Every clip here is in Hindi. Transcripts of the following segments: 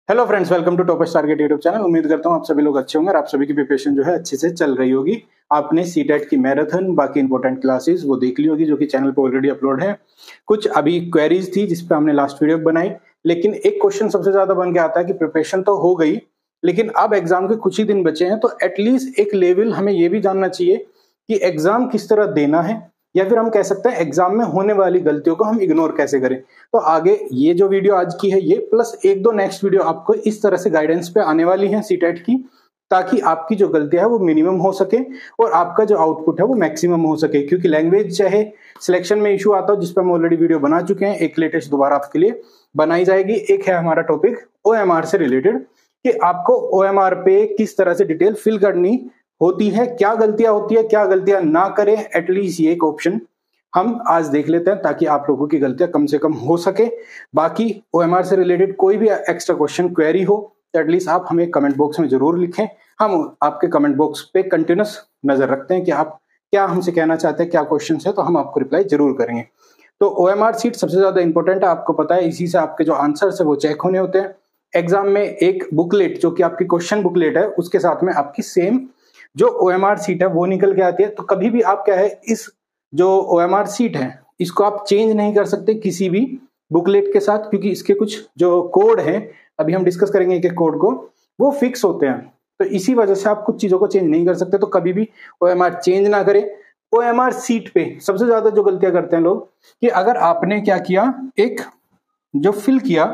Hello friends, welcome to toppers target YouTube channel. उम्मीद करता हूँ आप सभी लोग अच्छे होंगे और आप सभी की प्रिपरेशन जो है अच्छे से चल रही होगी। आपने सीटेट की मैराथन बाकी इंपॉर्टेंट क्लासेस वो देख ली होगी जो कि चैनल पे ऑलरेडी अपलोड है। कुछ अभी क्वेरीज थी जिस पे हमने लास्ट वीडियो बनाई, लेकिन एक क्वेश्चन सबसे ज्यादा बन के आता है कि प्रिपरेशन तो हो गई, लेकिन अब एग्जाम के कुछ ही दिन बचे हैं, तो एटलीस्ट एक लेवल हमें ये भी जानना चाहिए कि एग्जाम किस तरह देना है, या फिर हम कह सकते हैं एग्जाम में होने वाली गलतियों को हम इग्नोर कैसे करें। तो आगे ये जो वीडियो आज की है ये प्लस एक दो नेक्स्ट वीडियो आपको इस तरह से गाइडेंस पे आने वाली है सीटेट की, ताकि आपकी जो गलतियां है वो मिनिमम हो सके और आपका जो आउटपुट है वो मैक्सिमम हो सके। क्योंकि लैंग्वेज चाहे सिलेक्शन में इशू आता हो, जिस पर हम ऑलरेडी वीडियो बना चुके हैं, एक लेटेस्ट दोबारा आपके लिए बनाई जाएगी। एक है हमारा टॉपिक OMR से रिलेटेड कि आपको OMR पे किस तरह से डिटेल फिल करनी होती है, क्या गलतियां होती है, क्या गलतियां ना करें। एटलीस्ट ये एक ऑप्शन हम आज देख लेते हैं ताकि आप लोगों की गलतियां कम से कम हो सके। बाकी OMR से रिलेटेड कोई भी एक्स्ट्रा क्वेश्चन क्वेरी हो तो एटलीस्ट आप हमें कमेंट बॉक्स में जरूर लिखें। हम आपके कमेंट बॉक्स पे कंटिन्यूस नजर रखते हैं कि आप क्या हमसे कहना चाहते हैं, क्या क्वेश्चन है, तो हम आपको रिप्लाई जरूर करेंगे। तो OMR सीट सबसे ज्यादा इंपॉर्टेंट है, आपको पता है, इसी से आपके जो आंसर है वो चेक होने होते हैं। एग्जाम में एक बुकलेट जो कि आपकी क्वेश्चन बुकलेट है उसके साथ में आपकी सेम जो OMR सीट है वो निकल के आती है। तो कभी भी आप क्या है, इस जो OMR सीट है इसको आप चेंज नहीं कर सकते किसी भी बुकलेट के साथ, क्योंकि इसके कुछ जो कोड हैं, अभी हम डिस्कस करेंगे एक एक कोड को, वो फिक्स होते हैं। तो इसी वजह से आप कुछ चीजों को चेंज नहीं कर सकते। तो कभी भी OMR चेंज ना करें। OMR सीट पे सबसे ज्यादा जो गलतियां करते हैं लोग कि अगर आपने क्या किया, एक जो फिल किया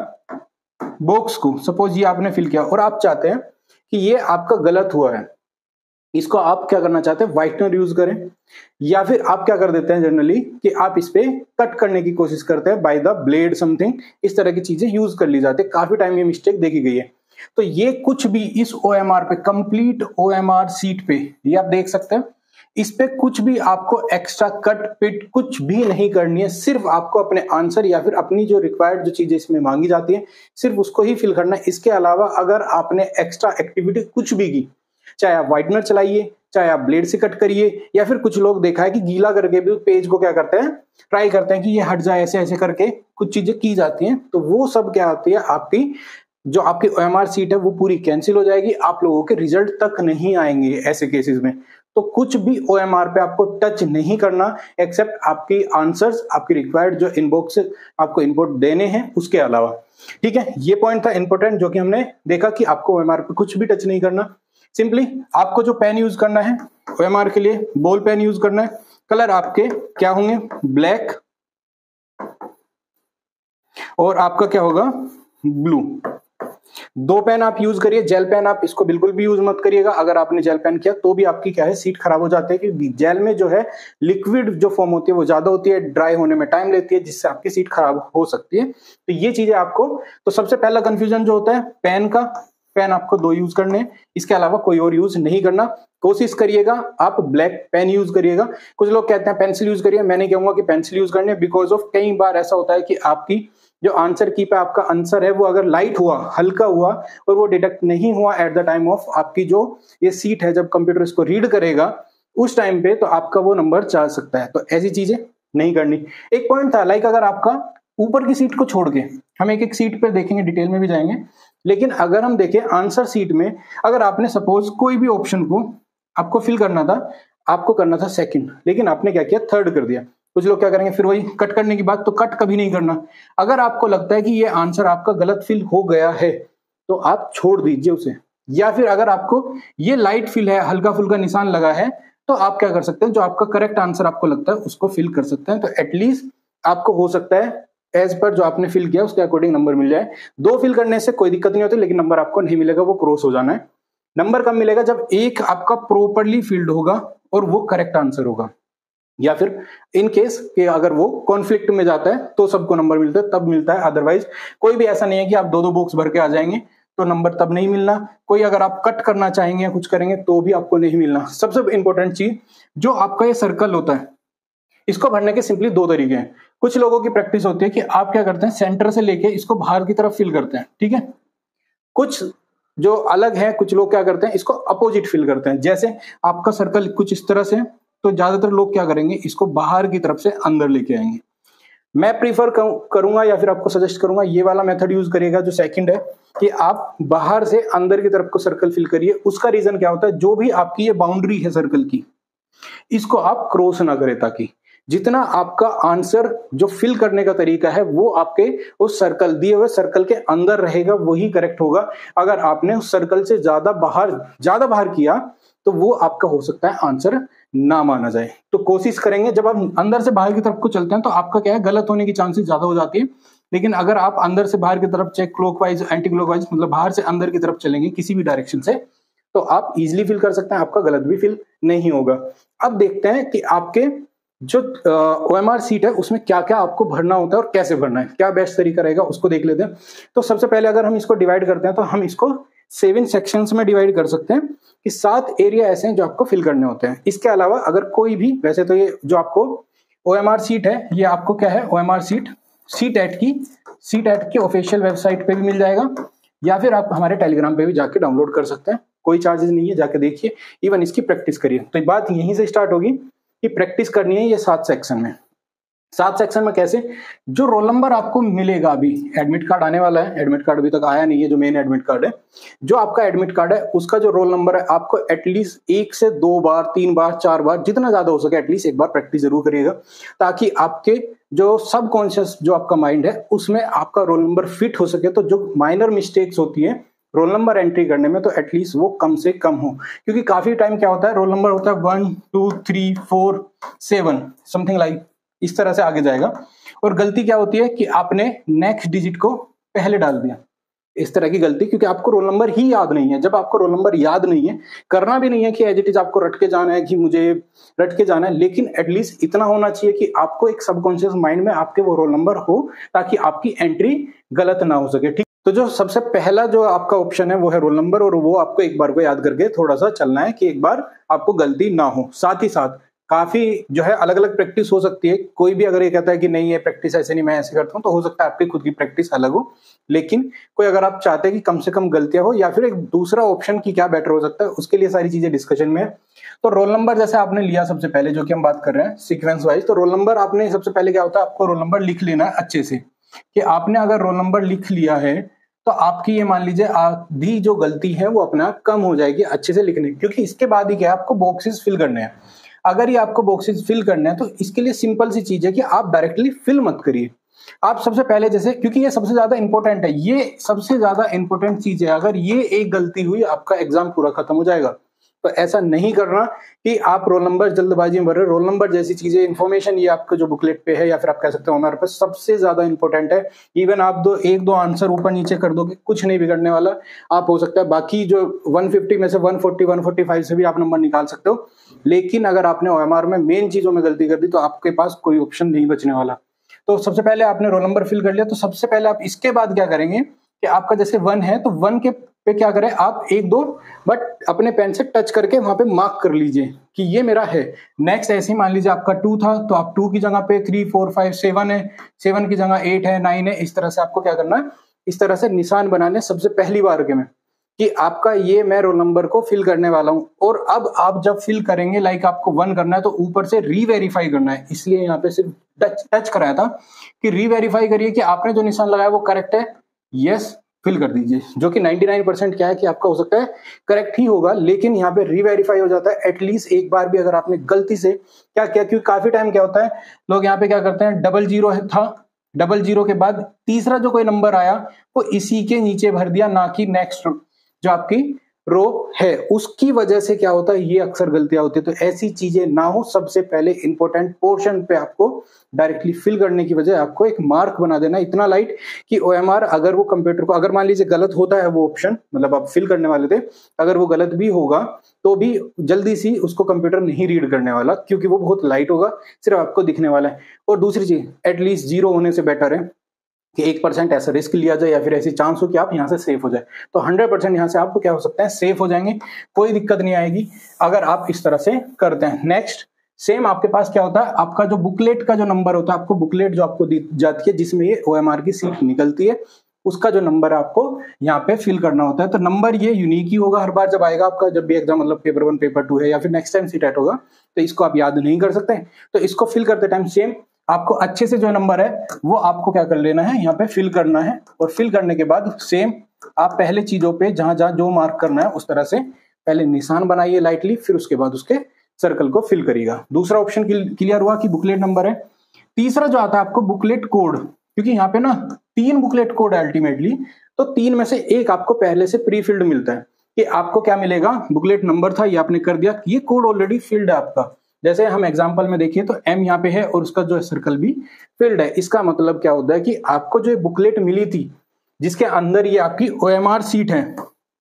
बॉक्स को, सपोज ये आपने फिल किया और आप चाहते हैं कि ये आपका गलत हुआ है, इसको आप क्या करना चाहते हैं, व्हाइटनर यूज करें, या फिर आप क्या कर देते हैं जनरली कि आप इस पे कट करने की कोशिश करते हैं बाय द ब्लेड समथिंग, इस तरह की चीजें यूज कर ली जाती है। काफी टाइम ये मिस्टेक देखी गई है। तो ये कुछ भी इस OMR पे, कंप्लीट OMR सीट पे, ये आप देख सकते हैं, इस पे कुछ भी आपको एक्स्ट्रा कट पिट कुछ भी नहीं करनी है। सिर्फ आपको अपने आंसर या फिर अपनी जो रिक्वायर्ड जो चीजें इसमें मांगी जाती है सिर्फ उसको ही फिल करना है। इसके अलावा अगर आपने एक्स्ट्रा एक्टिविटी कुछ भी की, चाहे आप व्हाइटनर चलाइए, चाहे आप ब्लेड से कट करिए, या फिर कुछ लोग देखा है कि गीला करके भी पेज को क्या करते हैं, ट्राई करते हैं कि ये हट जाए, ऐसे ऐसे करके कुछ चीजें की जाती हैं। तो वो सब क्या होती है, आपकी जो आपकी OMR सीट है वो पूरी कैंसिल हो जाएगी, आप लोगों के रिजल्ट तक नहीं आएंगे ऐसे केसेस में। तो कुछ भी OMR पे आपको टच नहीं करना एक्सेप्ट आपकी आंसर्स, आपकी रिक्वायर्ड जो इनबॉक्स से आपको इनपुट देने हैं उसके अलावा। ठीक है, ये पॉइंट था इंपॉर्टेंट जो कि हमने देखा कि आपको OMR पे कुछ भी टच नहीं करना। सिंपली आपको जो पेन यूज करना है OMR के लिए, बॉल पेन यूज करना है। कलर आपके क्या होंगे, ब्लैक, और आपका क्या होगा, ब्लू। दो पेन आप यूज करिए। जेल पेन आप इसको बिल्कुल भी यूज मत करिएगा। अगर आपने जेल पेन किया तो भी आपकी क्या है, सीट खराब हो जाती है, क्योंकि जेल में जो है लिक्विड जो फॉर्म होती है वो ज्यादा होती है, ड्राई होने में टाइम लेती है, जिससे आपकी सीट खराब हो सकती है। तो ये चीजें आपको, तो सबसे पहला कंफ्यूजन जो होता है पेन का, पेन आपको दो यूज करने हैं, इसके अलावा कोई और यूज नहीं करना। कोशिश करिएगा आप ब्लैक पेन यूज करिएगा। कुछ लोग कहते हैं पेंसिल यूज करिए, मैं नहीं कहूंगा कि पेंसिल यूज करने, बिकॉज ऑफ कई बार ऐसा होता है कि आपकी जो आंसर की पे आपका आंसर है वो अगर लाइट हुआ, हल्का हुआ, और वो डिटेक्ट नहीं हुआ एट द टाइम ऑफ आपकी जो ये सीट है, जब कंप्यूटर इसको रीड करेगा उस टाइम पे, तो आपका वो नंबर जा सकता है। तो ऐसी चीजें नहीं करनी। एक पॉइंट था, लाइक अगर आपका ऊपर की सीट को छोड़ के, हम एक एक सीट पे देखेंगे, डिटेल में भी जाएंगे, लेकिन अगर हम देखें आंसर सीट में, अगर आपने सपोज कोई भी ऑप्शन को आपको फिल करना था, आपको करना था सेकंड, लेकिन आपने क्या किया, थर्ड कर दिया। कुछ लोग क्या करेंगे, फिर वही कट करने की बात, तो कट कभी नहीं करना। अगर आपको लगता है कि ये आंसर आपका गलत फिल हो गया है तो आप छोड़ दीजिए उसे, या फिर अगर आपको ये लाइट फिल है, हल्का फुल्का निशान लगा है, तो आप क्या कर सकते हैं, जो आपका करेक्ट आंसर आपको लगता है उसको फिल कर सकते हैं। तो एटलीस्ट आपको हो सकता है एज पर जो आपने फिल किया उसके अकॉर्डिंग नंबर मिल जाए। दो फिल करने से कोई दिक्कत नहीं होती, लेकिन नंबर आपको नहीं मिलेगा, वो क्रॉस हो जाना है। नंबर कब मिलेगा, जब एक आपका प्रॉपरली फिल्ड होगा और वो करेक्ट आंसर होगा, या फिर इन केस कि अगर वो कॉन्फ्लिक्ट में जाता है तो सबको नंबर मिलता है, तब मिलता है। अदरवाइज कोई भी ऐसा नहीं है कि आप दो दो बॉक्स भर के आ जाएंगे तो नंबर तब नहीं मिलना। कोई अगर आप कट करना चाहेंगे या कुछ करेंगे तो भी आपको नहीं मिलना। सबसे इंपॉर्टेंट चीज, जो आपका ये सर्कल होता है, इसको भरने के सिंपली दो तरीके हैं। कुछ लोगों की प्रैक्टिस होती है कि आप क्या करते हैं, सेंटर से लेके इसको बाहर की तरफ फिल करते हैं, ठीक है। कुछ जो अलग है, कुछ लोग क्या करते हैं, इसको अपोजिट फिल करते हैं। जैसे आपका सर्कल कुछ इस तरह से, तो ज्यादातर लोग क्या करेंगे, इसको बाहर की तरफ से अंदर लेके आएंगे। मैं प्रीफर करूंगा या फिर आपको सजेस्ट करूंगा ये वाला मेथड यूज करिएगा जो सेकंड है, कि आप बाहर से अंदर की तरफ को सर्कल फिल करिए। उसका रीजन क्या होता है, जो भी आपकी ये बाउंड्री है सर्कल की, इसको आप क्रॉस ना करें, ताकि जितना आपका आंसर जो फिल करने का तरीका है वो आपके उस सर्कल, दिए हुए सर्कल के अंदर रहेगा, वही करेक्ट होगा। अगर आपने उस सर्कल से ज्यादा बाहर किया तो वो आपका हो सकता है आंसर ना माना जाए। तो कोशिश करेंगे जब आप अंदर से बाहर की तरफ को चलते हैं तो आपका क्या है, गलत होने की चांसेस ज्यादा हो जाती है। लेकिन अगर आप अंदर से बाहर की तरफ, चेक क्लॉकवाइज एंटी क्लॉकवाइज, मतलब बाहर से अंदर की तरफ चलेंगे किसी भी डायरेक्शन से, तो आप इजीली फिल कर सकते हैं, आपका गलत भी फिल नहीं होगा। अब देखते हैं कि आपके जो OMR सीट है उसमें क्या क्या आपको भरना होता है और कैसे भरना है, क्या बेस्ट तरीका रहेगा उसको देख लेते हैं। तो सबसे पहले अगर हम इसको डिवाइड करते हैं तो हम इसको 7 सेक्शंस में डिवाइड कर सकते हैं कि 7 एरिया ऐसे हैं जो आपको फिल करने होते हैं। इसके अलावा अगर कोई भी, वैसे तो ये जो आपको OMR सीट है ये आपको क्या है, OMR सीट CTET की ऑफिशियल वेबसाइट पे भी मिल जाएगा, या फिर आप हमारे टेलीग्राम पे भी जाके डाउनलोड कर सकते हैं, कोई चार्जेस नहीं है, जाके देखिए, इवन इसकी प्रैक्टिस करिए। तो बात यहीं से स्टार्ट होगी कि प्रैक्टिस करनी है ये 7 सेक्शन में। 7 सेक्शन में कैसे, जो रोल नंबर आपको मिलेगा, अभी एडमिट कार्ड आने वाला है, एडमिट कार्ड अभी तक आया नहीं है, जो मेन एडमिट कार्ड है, जो आपका एडमिट कार्ड है उसका जो रोल नंबर है आपको एटलीस्ट 1 से 2 बार, 3 बार, 4 बार, जितना ज्यादा हो सके एटलीस्ट एक बार प्रैक्टिस जरूर करिएगा, ताकि आपके जो सबकॉन्शियस जो आपका माइंड है उसमें आपका रोल नंबर फिट हो सके। तो जो माइनर मिस्टेक्स होती है रोल नंबर एंट्री करने में, तो एटलीस्ट वो कम से कम हो, क्योंकि काफी टाइम क्या होता है, रोल नंबर होता है 1 2 3 4 7 समथिंग लाइक इस तरह से आगे जाएगा, और गलती क्या होती है कि आपने नेक्स्ट डिजिट को पहले डाल दिया, इस तरह की गलती, क्योंकि आपको रोल नंबर ही याद नहीं है। जब आपको रोल नंबर याद नहीं है, करना भी नहीं है कि एज इट इज आपको रट के जाना है कि मुझे रट के जाना है, लेकिन एटलीस्ट इतना होना चाहिए कि आपको एक सबकॉन्शियस माइंड में आपके वो रोल नंबर हो, ताकि आपकी एंट्री गलत ना हो सके। ठीक, तो जो सबसे पहला जो आपका ऑप्शन है वो है रोल नंबर, और वो आपको एक बार को याद करके थोड़ा सा चलना है कि एक बार आपको गलती ना हो। साथ ही साथ काफी जो है अलग अलग प्रैक्टिस हो सकती है, कोई भी अगर ये कहता है कि नहीं ये प्रैक्टिस ऐसे नहीं, मैं ऐसे करता हूं, तो हो सकता है आपकी खुद की प्रैक्टिस अलग हो। लेकिन कोई अगर आप चाहते हैं कि कम से कम गलतियां हो, या फिर एक दूसरा ऑप्शन की क्या बेटर हो सकता है, उसके लिए सारी चीजें डिस्कशन में है। तो रोल नंबर जैसे आपने लिया सबसे पहले, जो कि हम बात कर रहे हैं सीक्वेंस वाइज, तो रोल नंबर आपने सबसे पहले क्या होता है, आपको रोल नंबर लिख लेना है अच्छे से, कि आपने अगर रोल नंबर लिख लिया है तो आपकी ये मान लीजिए आधी जो गलती है वो अपने आप कम हो जाएगी अच्छे से लिखने, क्योंकि इसके बाद ही क्या है, आपको बॉक्सेस फिल करने हैं। अगर ये आपको बॉक्सेस फिल करने हैं तो इसके लिए सिंपल सी चीज है कि आप डायरेक्टली फिल मत करिए। आप सबसे पहले, जैसे, क्योंकि ये सबसे ज्यादा इंपॉर्टेंट है, ये सबसे ज्यादा इंपॉर्टेंट चीज है, अगर ये एक गलती हुई आपका एग्जाम पूरा खत्म हो जाएगा। तो ऐसा नहीं करना कि आप रोल नंबर जल्दबाजी में भर रहे। रोल नंबर जैसी चीजें, इन्फॉर्मेशन ये आपके जो बुकलेट पे है, या फिर आप कह सकते हो हमारे पास, सबसे ज्यादा इंपॉर्टेंट है। इवन आप एक दो आंसर ऊपर नीचे कर दोगे, कुछ नहीं बिगड़ने वाला। आप हो सकता है बाकी जो 150 में से 140 145 से भी आप नंबर निकाल सकते हो, लेकिन अगर आपने OMR में मेन चीजों में गलती कर दी तो आपके पास कोई ऑप्शन नहीं बचने वाला। तो सबसे पहले आपने रोल नंबर फिल कर लिया, तो सबसे पहले आप इसके बाद क्या करेंगे कि आपका जैसे 1 है तो 1 के पे क्या करें, आप 1 2 बट अपने पेन से टच करके वहां पे मार्क कर लीजिए कि ये मेरा है। नेक्स्ट ऐसे ही मान लीजिए आपका 2 था, तो आप 2 की जगह पे 3 4 5 7 है, 7 की जगह 8 है, 9 है। इस तरह से आपको क्या करना है, इस तरह से निशान बनाने सबसे पहली बार के में कि आपका ये मैं रोल नंबर को फिल करने वाला हूं। और अब आप जब फिल करेंगे, लाइक आपको 1 करना है तो ऊपर से रीवेरीफाई करना है, इसलिए यहाँ पे सिर्फ टच कराया था कि रीवेरीफाई करिए कि आपने जो निशान लगाया वो करेक्ट है, यस फिल कर दीजिए, जो कि 99% क्या है कि आपका हो सकता है करेक्ट ही होगा, लेकिन यहाँ पे रीवेरीफाई हो जाता है। एटलीस्ट एक बार भी अगर आपने गलती से क्या किया, क्योंकि काफी टाइम क्या होता है, लोग यहाँ पे क्या करते हैं, 00 था, 00 के बाद तीसरा जो कोई नंबर आया वो इसी के नीचे भर दिया, ना कि नेक्स्ट जो आपकी रो है, उसकी वजह से क्या होता है, ये अक्सर गलतियां होती है। तो ऐसी चीजें ना हो, सबसे पहले इंपॉर्टेंट पोर्शन पे आपको डायरेक्टली फिल करने की वजह आपको एक मार्क बना देना, इतना लाइट कि OMR अगर वो कंप्यूटर को, अगर मान लीजिए गलत होता है वो ऑप्शन, मतलब आप फिल करने वाले थे, अगर वो गलत भी होगा तो भी जल्दी सी उसको कंप्यूटर नहीं रीड करने वाला, क्योंकि वो बहुत लाइट होगा, सिर्फ आपको दिखने वाला है। और दूसरी चीज, एटलीस्ट 0 होने से बेटर है कि 1% ऐसा रिस्क लिया जाए, या फिर ऐसी चांस हो कि आप यहाँ से सेफ हो जाए। तो 100% यहाँ से आपको क्या हो सकता है, सेफ हो जाएंगे, कोई दिक्कत नहीं आएगी अगर आप इस तरह से करते हैं। नेक्स्ट सेम आपके पास क्या होता है, आपका जो बुकलेट का जो नंबर होता है, आपको बुकलेट जो आपको दी जाती है जिसमें ये OMR की सीट निकलती है, उसका जो नंबर है आपको यहाँ पे फिल करना होता है। तो नंबर ये यूनिक ही होगा हर बार जब आएगा आपका, जब भी एग्जाम, मतलब पेपर 1 पेपर 2 है, या फिर नेक्स्ट टाइम सीटेट होगा, तो इसको आप याद नहीं कर सकते। तो इसको फिल करते टाइम सेम आपको अच्छे से जो नंबर है वो आपको क्या कर लेना है, यहाँ पे फिल करना है। और फिल करने के बाद सेम आप पहले चीजों पे जहां जहां जो मार्क करना है उस तरह से पहले निशान बनाइए लाइटली, फिर उसके बाद उसके सर्कल को फिल करिएगा। दूसरा ऑप्शन क्लियर हुआ कि बुकलेट नंबर है। तीसरा जो आता है आपको बुकलेट कोड, क्योंकि यहाँ पे ना 3 बुकलेट कोड है अल्टीमेटली, तो 3 में से एक आपको पहले से प्री फिल्ड मिलता है कि आपको क्या मिलेगा, बुकलेट नंबर था ये आपने कर दिया, ये कोड ऑलरेडी फिल्ड है आपका। जैसे हम एग्जांपल में देखिए तो M यहाँ पे है और उसका जो सर्कल भी फिल्ड है। इसका मतलब क्या होता है कि आपको जो बुकलेट मिली थी जिसके अंदर ये आपकी OMR सीट है,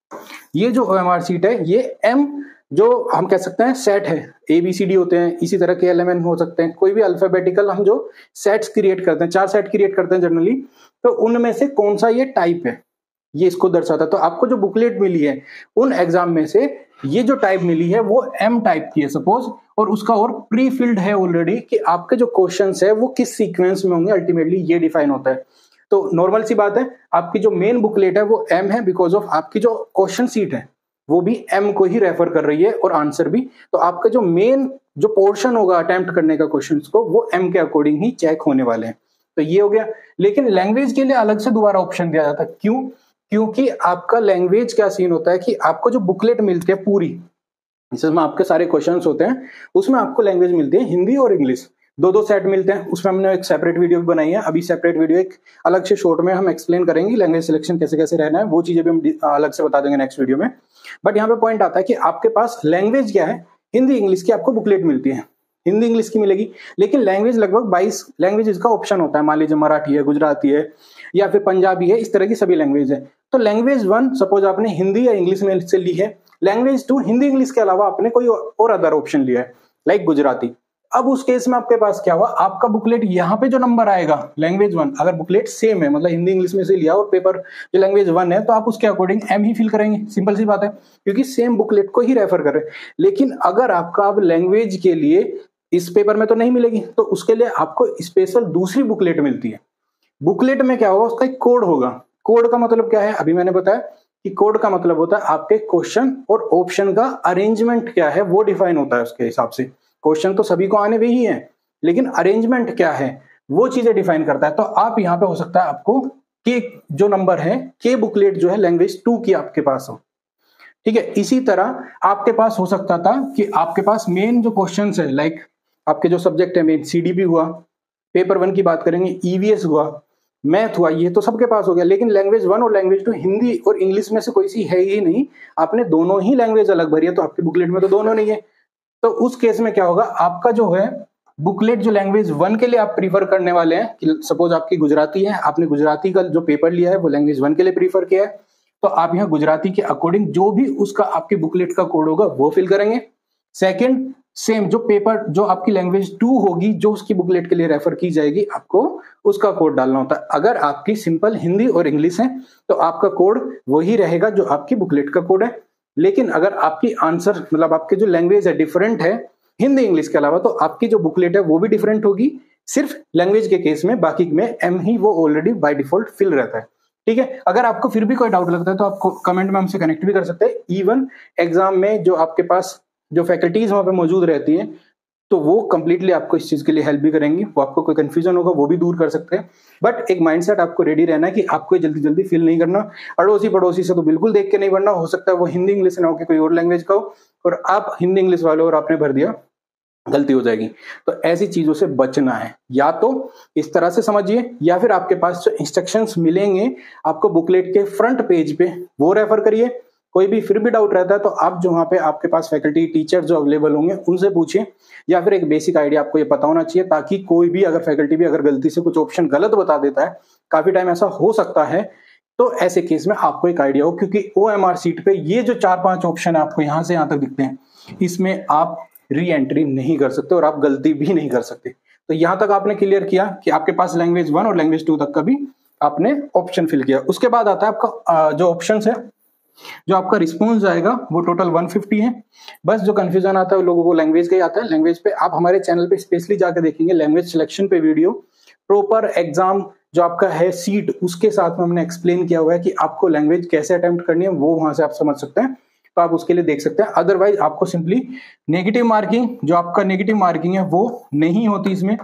ये जो OMR सीट है ये M जो हम कह सकते हैं सेट है, ABCD होते हैं, इसी तरह के LMN हो सकते हैं, कोई भी अल्फाबेटिकल हम जो सेट्स क्रिएट करते हैं, 4 सेट क्रिएट करते हैं जनरली, तो उनमें से कौन सा ये टाइप है ये इसको दर्शाता है। तो आपको जो बुकलेट मिली है उन एग्जाम में से ये जो टाइप मिली है वो M टाइप की है सपोज, और उसका और प्री फिल्ड है ऑलरेडी कि आपके जो क्वेश्चंस है वो किस सीक्वेंस में होंगे, अल्टीमेटली ये डिफाइन होता है। तो नॉर्मल सी बात है, आपकी जो मेन बुकलेट है वो M है बिकॉज ऑफ आपकी जो क्वेश्चन सीट है वो भी M को ही रेफर कर रही है और आंसर भी। तो आपका जो मेन जो पोर्शन होगा अटेम्प्ट करने का क्वेश्चंस को वो M के अकॉर्डिंग ही चेक होने वाले हैं। तो ये हो गया। लेकिन लैंग्वेज के लिए अलग से दोबारा ऑप्शन दिया जाता है, क्यों? क्योंकि आपका लैंग्वेज क्या सीन होता है कि आपको जो बुकलेट मिलती है पूरी, जिसमें आपके सारे क्वेश्चंस होते हैं, उसमें आपको लैंग्वेज मिलती है हिंदी और इंग्लिश, 2-2 सेट मिलते हैं। उसमें हमने एक सेपरेट वीडियो भी बनाई है, अभी सेपरेट वीडियो एक अलग से शॉर्ट में हम एक्सप्लेन करेंगे लैंग्वेज सिलेक्शन कैसे कैसे रहना है, वो चीजें भी हम अलग से बता देंगे नेक्स्ट वीडियो में। बट यहाँ पे पॉइंट आता है कि आपके पास लैंग्वेज क्या है, हिंदी इंग्लिश की आपको बुकलेट मिलती है, हिंदी इंग्लिश की मिलेगी, लेकिन लैंग्वेज लगभग 22 लैंग्वेज का ऑप्शन होता है। मान लीजिए मराठी है, गुजराती है या फिर पंजाबी है, इस तरह की सभी लैंग्वेज है। तो लैंग्वेज 1 सपोज आपने हिंदी या इंग्लिश में से ली है, लैंग्वेज 2 हिंदी इंग्लिश के अलावा आपने कोई और अदर ऑप्शन लिया है लाइक गुजराती। अब उस केस में आपके पास क्या हुआ, आपका बुकलेट यहाँ पे जो नंबर आएगा लैंग्वेज 1, अगर बुकलेट सेम है मतलब हिंदी इंग्लिश में से लिया और पेपर जो लैंग्वेज 1 है, तो आप उसके अकॉर्डिंग M ही फिल करेंगे, सिंपल सी बात है, क्योंकि सेम बुकलेट को ही रेफर कर रहे हैं। लेकिन अगर आपका अब लैंग्वेज के लिए इस पेपर में तो नहीं मिलेगी, तो उसके लिए आपको स्पेशल दूसरी बुकलेट मिलती है। बुकलेट में क्या होगा, उसका एक कोड होगा। कोड का मतलब क्या है, अभी मैंने बताया कि कोड का मतलब होता है आपके क्वेश्चन और ऑप्शन का अरेंजमेंट क्या है वो डिफाइन होता है। उसके हिसाब से क्वेश्चन तो सभी को आने भी ही है, लेकिन अरेंजमेंट क्या है वो चीजें डिफाइन करता है। तो आप यहाँ पे हो सकता है आपको के जो नंबर है के बुकलेट जो है लैंग्वेज 2 की आपके पास हो, ठीक है। इसी तरह आपके पास हो सकता था कि आपके पास मेन जो क्वेश्चन है लाइक आपके जो सब्जेक्ट है मेन CDP हुआ, पेपर 1 की बात करेंगे EVS हुआ, मैथ हुआ, ये तो सबके पास हो गया। लेकिन लैंग्वेज 1 और लैंग्वेज 2 हिंदी और इंग्लिश में से कोई सी है ही नहीं, आपने दोनों ही लैंग्वेज अलग भरी है, तो आपकी बुकलेट में तो दोनों नहीं है। तो उस केस में क्या होगा, आपका जो है बुकलेट जो लैंग्वेज 1 के लिए आप प्रीफर करने वाले हैं, कि सपोज आपकी गुजराती है, आपने गुजराती का जो पेपर लिया है वो लैंग्वेज 1 के लिए प्रीफर किया है, तो आप यहाँ गुजराती के अकॉर्डिंग जो भी उसका आपकी बुकलेट का कोड होगा वो फिल करेंगे। सेकंड, सेम जो पेपर जो आपकी लैंग्वेज 2 होगी जो उसकी बुकलेट के लिए रेफर की जाएगी, आपको उसका कोड डालना होता है। अगर आपकी सिंपल हिंदी और इंग्लिश है तो आपका कोड वही रहेगा जो आपकी बुकलेट का कोड है। लेकिन अगर आपकी आंसर मतलब आपकी जो लैंग्वेज है डिफरेंट है हिंदी इंग्लिश के अलावा, तो आपकी जो बुकलेट है वो भी डिफरेंट होगी। सिर्फ लैंग्वेज के केस में बाकी में M ही वो ऑलरेडी बाय डिफॉल्ट फिल रहता है, ठीक है। अगर आपको फिर भी कोई डाउट लगता है तो आपको कमेंट में हमसे कनेक्ट भी कर सकते हैं। इवन एग्जाम में जो आपके पास जो फैकल्टीज वहां पे मौजूद रहती हैं तो वो कंप्लीटली आपको इस चीज के लिए हेल्प भी करेंगी, वो आपको कोई कंफ्यूजन होगा वो भी दूर कर सकते हैं। बट एक माइंडसेट आपको रेडी रहना है कि आपको जल्दी जल्दी फिल नहीं करना, अड़ोसी पड़ोसी से तो बिल्कुल देख के नहीं भरना। हो सकता है वो हिंदी इंग्लिश ना हो के कोई और लैंग्वेज का हो और आप हिंदी इंग्लिश वाले और आपने भर दिया, गलती हो जाएगी। तो ऐसी चीजों से बचना है, या तो इस तरह से समझिए या फिर आपके पास जो इंस्ट्रक्शंस मिलेंगे आपको बुकलेट के फ्रंट पेज पे वो रेफर करिए। कोई भी फिर भी डाउट रहता है तो आप जो वहाँ पे आपके पास फैकल्टी टीचर जो अवेलेबल होंगे उनसे पूछिए, या फिर एक बेसिक आइडिया आपको ये पता होना चाहिए, ताकि कोई भी अगर फैकल्टी भी अगर गलती से कुछ ऑप्शन गलत बता देता है, काफी टाइम ऐसा हो सकता है, तो ऐसे केस में आपको एक आइडिया हो। क्योंकि OMR सीट पे ये जो 4-5 ऑप्शन है आपको यहाँ से यहाँ तक दिखते हैं, इसमें आप री एंट्री नहीं कर सकते और आप गलती भी नहीं कर सकते। तो यहाँ तक आपने क्लियर किया कि आपके पास लैंग्वेज 1 और लैंग्वेज 2 तक का भी आपने ऑप्शन फिल किया। उसके बाद आता है आपका जो ऑप्शन है, जो आपका रिस्पॉन्स आएगा वो टोटल 150 है। बस जो कंफ्यूजन आता है लोगों को लैंग्वेज का ही आता है। लैंग्वेज पे आप हमारे चैनल पे स्पेशली जाकर देखेंगे लैंग्वेज सिलेक्शन पे वीडियो, प्रॉपर एग्जाम जो आपका है सीट उसके साथ में हमने एक्सप्लेन किया हुआ है कि आपको लैंग्वेज कैसे अटेम्प्ट करनी है, वो वहां से आप समझ सकते हैं, तो आप उसके लिए देख सकते हैं। अदरवाइज आपको सिंपली नेगेटिव मार्किंग, जो आपका नेगेटिव मार्किंग है वो नहीं होती इसमें,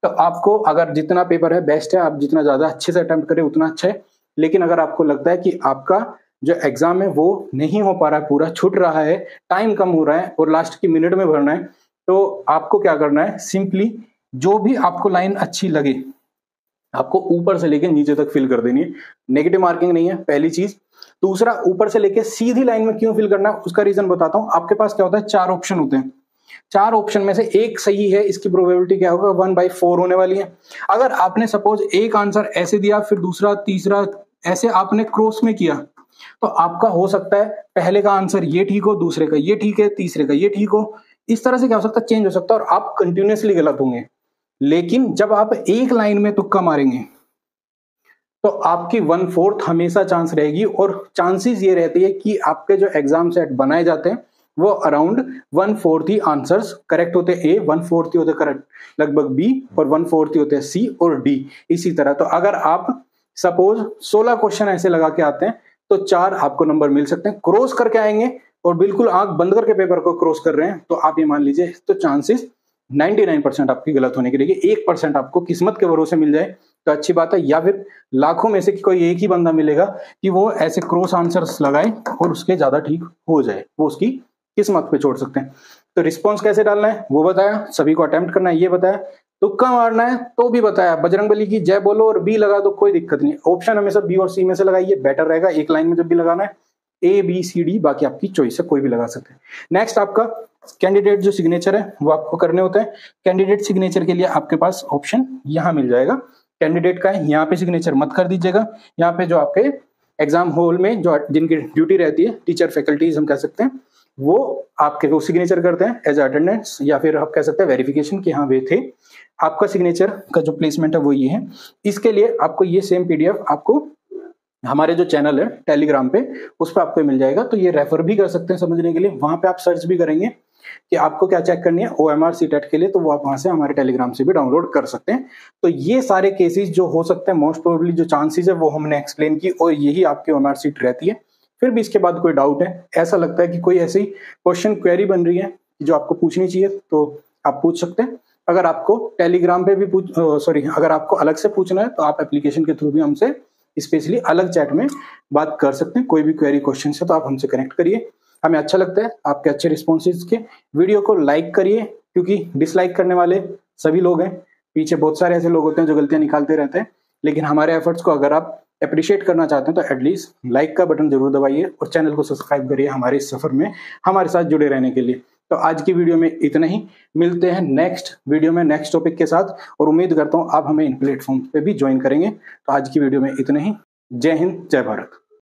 तो आपको अगर जितना पेपर है बेस्ट है, आप जितना ज्यादा अच्छे से अटेम्प्ट करें उतना अच्छा है। लेकिन अगर आपको लगता है कि आपका जो एग्जाम है वो नहीं हो पा रहा है, पूरा छूट रहा है, टाइम कम हो रहा है और लास्ट की मिनट में भरना है, तो आपको क्या करना है, सिंपली जो भी आपको लाइन अच्छी लगे आपको ऊपर से लेके नीचे तक फिल कर देनी है। नेगेटिव मार्किंग नहीं है, पहली चीज। दूसरा, ऊपर से लेके सीधी लाइन में क्यों फिल करना है उसका रीजन बताता हूं। आपके पास क्या होता है, 4 ऑप्शन होते हैं। 4 ऑप्शन में से एक सही है, इसकी प्रोबेबिलिटी क्या होगा, 1/4 होने वाली है। अगर आपने सपोज एक आंसर ऐसे दिया, फिर दूसरा तीसरा ऐसे आपने क्रॉस में किया, तो आपका हो सकता है पहले का आंसर ये ठीक हो, दूसरे का ये ठीक है, तीसरे का ये ठीक हो। इस तरह से क्या हो सकता है, चेंज हो सकता है और आप कंटिन्यूअसली गलत होंगे। लेकिन जब आप एक लाइन में तुक्का मारेंगे तो आपकी 1/4 हमेशा चांस रहेगी, और चांसेस ये रहती है कि आपके जो एग्जाम सेट बनाए जाते हैं वो अराउंड 1/4 ही आंसर्स करेक्ट होते हैं, ए 1/4 ही होते करेक्ट, लगभग बी और 1/4 ही होते हैं सी और डी। इसी तरह तो अगर आप सपोज 16 क्वेश्चन ऐसे लगा के आते हैं तो 4 आपको नंबर मिल सकते हैं। क्रॉस करके आएंगे और बिल्कुल आंख बंद करके पेपर को क्रॉस कर रहे हैं तो आप ये मान लीजिए तो चांसेस 99% आपकी गलत होने की रहेगी। 1% आपको किस्मत के भरोसे मिल जाए तो अच्छी बात है, या फिर लाखों में से कोई एक ही बंदा मिलेगा कि वो ऐसे क्रॉस आंसर्स लगाए और उसके ज्यादा ठीक हो जाए, वो उसकी किस्मत पे छोड़ सकते हैं। तो रिस्पॉन्स कैसे डालना है वो बताया, सभी को अटेम्प्ट करना है ये बताया, तुक्का मारना है तो भी बताया, बजरंगबली की जय बोलो और बी लगा दो, कोई दिक्कत नहीं। ऑप्शन हमेशा बी और सी में से लगाइए, बेटर रहेगा। एक लाइन में जब भी लगाना है ए बी सी डी, बाकी आपकी चॉइस है, कोई भी लगा सकते हैं। नेक्स्ट, आपका कैंडिडेट जो सिग्नेचर है वो आपको करने होते हैं। कैंडिडेट सिग्नेचर के लिए आपके पास ऑप्शन यहाँ मिल जाएगा, कैंडिडेट का है, यहाँ पे सिग्नेचर मत कर दीजिएगा। यहाँ पे जो आपके एग्जाम हॉल में जो जिनकी ड्यूटी रहती है, टीचर फैकल्टीज हम कह सकते हैं, वो आपके वो सिग्नेचर करते हैं एज अटेंडेंस, या फिर आप कह सकते हैं वेरिफिकेशन कि हाँ वे थे। आपका सिग्नेचर का जो प्लेसमेंट है वो ये है। इसके लिए आपको ये सेम पीडीएफ आपको हमारे जो चैनल है टेलीग्राम पे उस पर आपको मिल जाएगा, तो ये रेफर भी कर सकते हैं समझने के लिए। वहां पे आप सर्च भी करेंगे कि आपको क्या चेक करनी है OMR CTET के लिए, तो वो आप वहां से हमारे टेलीग्राम से भी डाउनलोड कर सकते हैं। तो ये सारे केसेस जो हो सकते हैं, मोस्ट प्रोबेबली जो चांसेस है वो हमने एक्सप्लेन की, और यही आपकी OMR सीट रहती है। फिर भी इसके बाद कोई डाउट है, ऐसा लगता है कि कोई ऐसी क्वेश्चन क्वेरी बन रही है जो आपको पूछनी चाहिए, तो आप पूछ सकते हैं। अगर आपको टेलीग्राम पे भी अगर आपको अलग से पूछना है तो आप एप्लीकेशन के थ्रू भी हमसे स्पेशली अलग चैट में बात कर सकते हैं। कोई भी क्वेरी क्वेश्चन है तो आप हमसे कनेक्ट करिए, हमें अच्छा लगता है आपके अच्छे रिस्पॉन्सेज के। वीडियो को लाइक करिए, क्योंकि डिसलाइक करने वाले सभी लोग हैं, पीछे बहुत सारे ऐसे लोग होते हैं जो गलतियां निकालते रहते हैं। लेकिन हमारे एफर्ट्स को अगर आप अप्रिशिएट करना चाहते हैं तो एटलीस्ट लाइक का बटन जरूर दबाइए और चैनल को सब्सक्राइब करिए हमारे इस सफर में हमारे साथ जुड़े रहने के लिए। तो आज की वीडियो में इतना ही, मिलते हैं नेक्स्ट वीडियो में नेक्स्ट टॉपिक के साथ, और उम्मीद करता हूं आप हमें इन प्लेटफॉर्म पे भी ज्वाइन करेंगे। तो आज की वीडियो में इतना ही। जय हिंद, जय भारत।